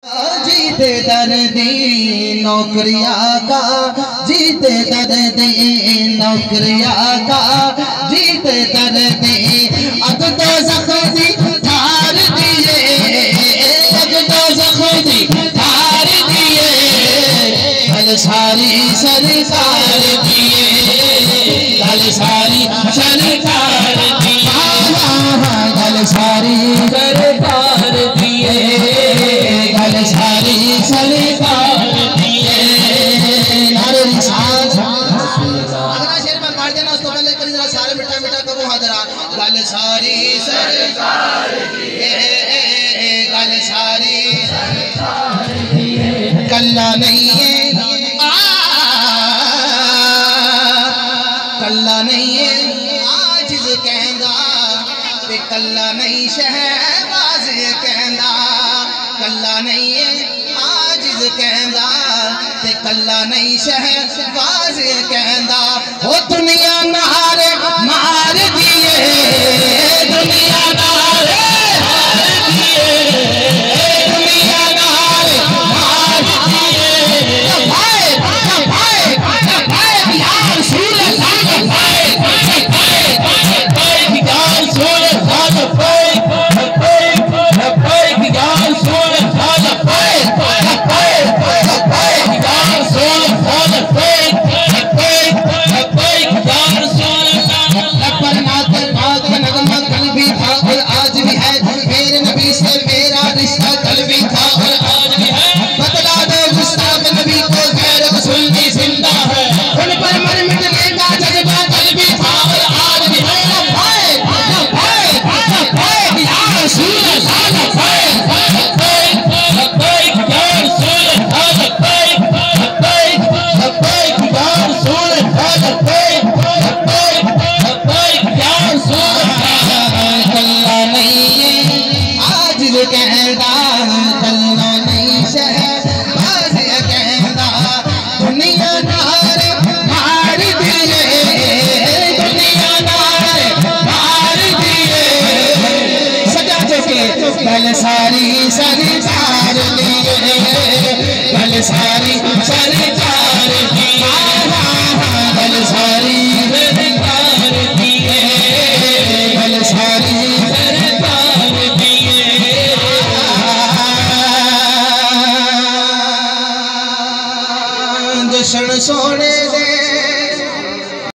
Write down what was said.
जीते दर्दी नौकरिया का, जीते दर्दी नौकरिया का, जीते दर्दी अब तो ज़ख्मी थार दिए, अब तो ज़ख्मी थार दिए, कल सारी सरकार दिए, कल सारी सरकार दिए, कल सारी सरकार दिए, कल सारी सरकार दिए। नारे रिसात अगला शेर में काट देना, उसको पहले करी जरा सारे मिठा मिठा कबो हादरा। कल सारी सरकार दिए, कल सारी सरकार दिए, कल्ला नहीं है कल्ला नहीं है आजिज़ कहंदा, ते कल्ला नहीं शहबाज कहंदा, कल्ला नहीं है आजिज़ कहंदा, ते कल्ला नहीं शहबाज कहंदा। हो दुनिया नारे मार दिए, दुनिया नारे मार दिए, दुनिया नारे मार दिए, यार सूरत सारी सरकार दिए, कल सारी सरकार दिए, कल सारी सरकार दिए, कल सारी सरकार दिए। दुश्मन सोने